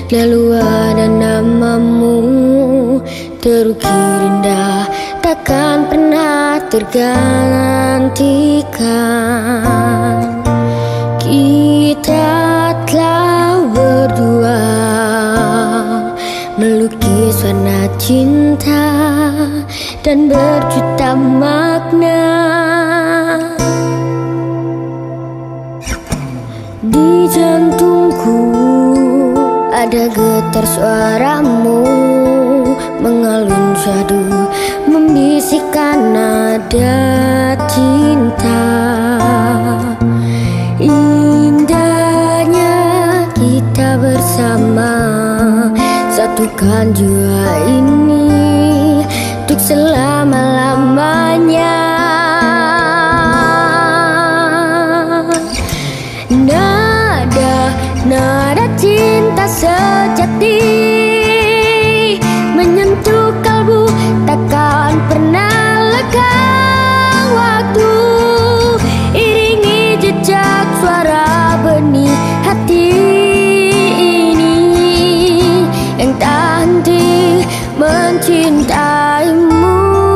lalu ada namamu terukir indah, takkan pernah tergantikan. Kita telah berdua melukis warna cinta dan berjuta makna. Di jantungku ada getar suaramu mengalun syahdu, membisikkan nada cinta. Indahnya kita bersama, satukan jiwa ini untuk selama-lamanya. Nada cinta sejati menyentuh kalbu, takkan pernah lekang waktu. Iringi jejak suara benih hati ini yang tak henti mencintaimu.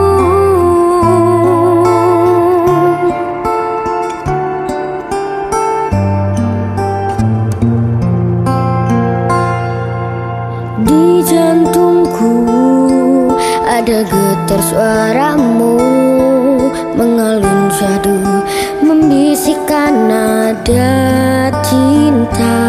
Di jantungku ada getar suaramu mengalun syahdu, membisikkan nada cinta.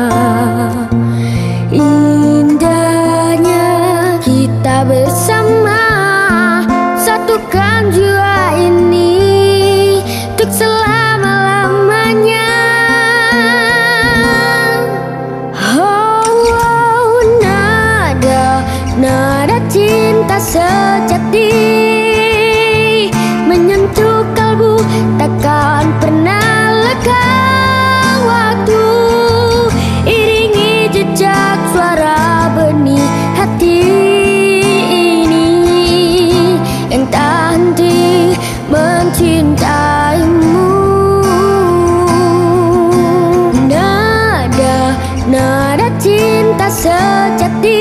Indahnya kita bersama, satukan jiwa ini untuk selama-lamanya. Nada cinta sejati menyentuh kalbu, takkan pernah lekang waktu. Iringi jejak suara benih hati ini yang tak henti mencintaimu. Nada cinta sejati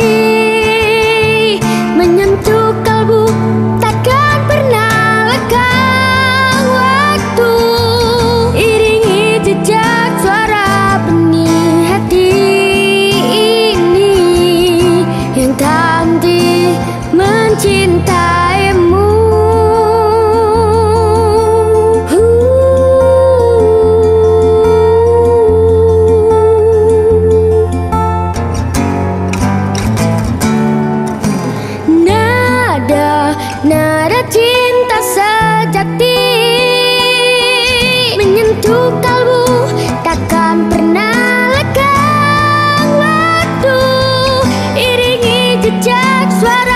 menyentuh kalbu, takkan pernah lekang waktu. Iringi jejak suara benih hati ini yang tak henti mencintaimu. Nada cinta sejati menyentuh kalbu, takkan pernah lekang waktu. Iringi jejak suara